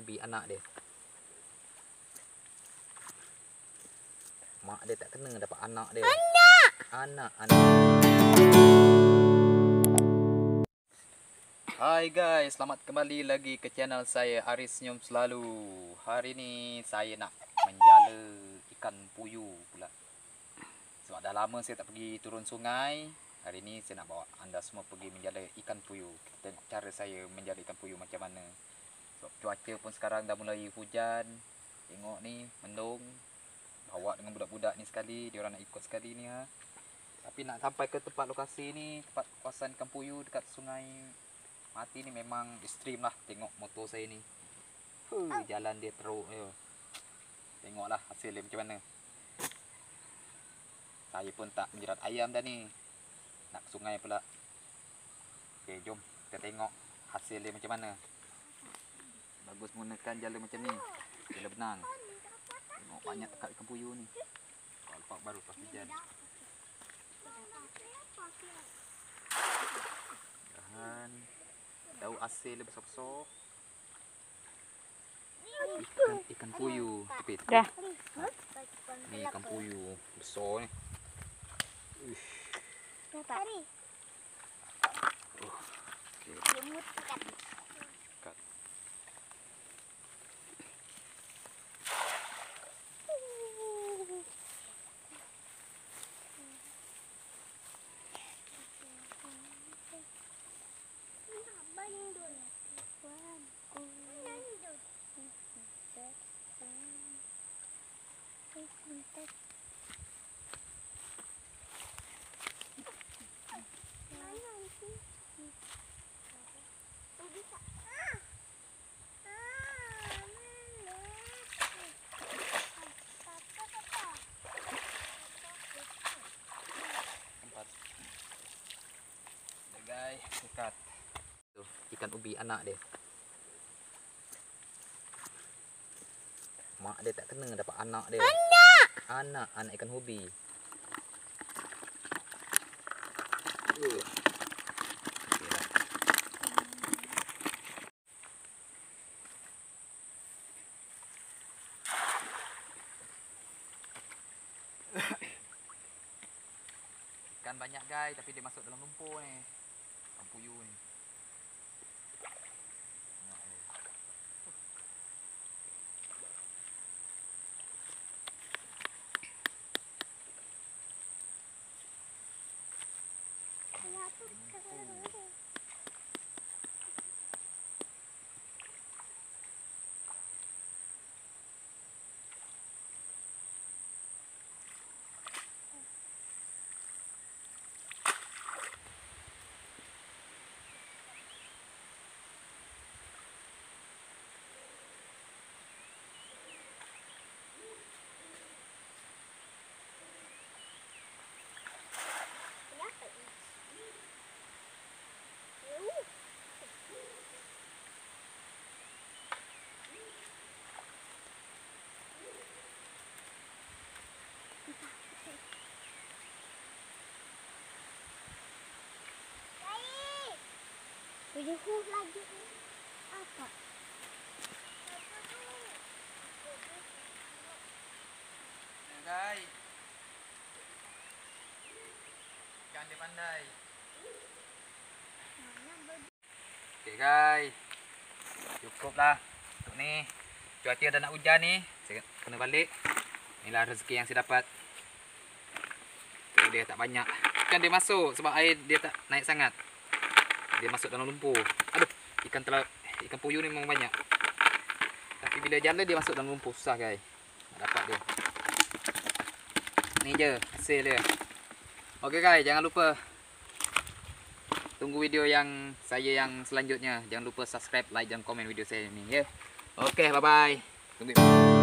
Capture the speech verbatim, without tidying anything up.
ubi anak dia. Mak dia tak kena dapat anak dia. Anak. Anak, anak. Hai guys, selamat kembali lagi ke channel saya Aris Senyum Selalu. Hari ini saya nak menjala ikan puyuh pula. Sebab dah lama saya tak pergi turun sungai. Hari ini saya nak bawa anda semua pergi menjala ikan puyuh. Kita tengok cara saya menjala ikan puyuh macam mana. Sebab cuaca pun sekarang dah mulai hujan. Tengok ni, mendung. Bawa dengan budak-budak ni sekali, dia orang nak ikut sekali ni ha. Tapi nak sampai ke tempat lokasi ni, tempat kawasan ikan puyuh dekat Sungai Mati ni memang ekstrim lah. Tengok motor saya ni. Huh, jalan dia teruk je. Tengoklah hasil dia macam mana. Saya pun tak menjerat ayam dah ni. Nak ke sungai pula. Okey, jom kita tengok hasil dia macam mana. Bagus menggunakan jala macam ni. Jala benang. Tengok banyak dekat ikan puyuh ni. Lepas baru lepas hujan. Dan tahu hasil dia besar-besar. Ikan ikan puyuh tepi. Dah. Ni ikan puyuh besar ni. Uish. Dapat. Oh. Okay. Kat. Guys, ikat. Tuh, ikan ubi anak dia. Mak dia tak kena dapat anak dia. Anak. Anak, anak ikan ubi. Uh. Ikan banyak guys, tapi dia masuk dalam lumpur ni. Ikan puyuh ni. Puyuh lagi apa? Guys, ikan dia pandai. Okay guys, cukup lah untuk ni. Cuaca dah nak hujan ni, saya kena balik. Inilah rezeki yang saya dapat. Dia tak banyak. Ikan dia masuk sebab air dia tak naik sangat. Dia masuk dalam lumpur. Aduh, ikan telah ikan puyuh ni memang banyak. Tapi bila jala dia masuk dalam lumpur susah guys. Nak dapat dia. Ni je hasil dia. Okey guys, jangan lupa tunggu video yang saya yang selanjutnya. Jangan lupa subscribe, like dan komen video saya ni ya. Okey, bye bye. Tunggu.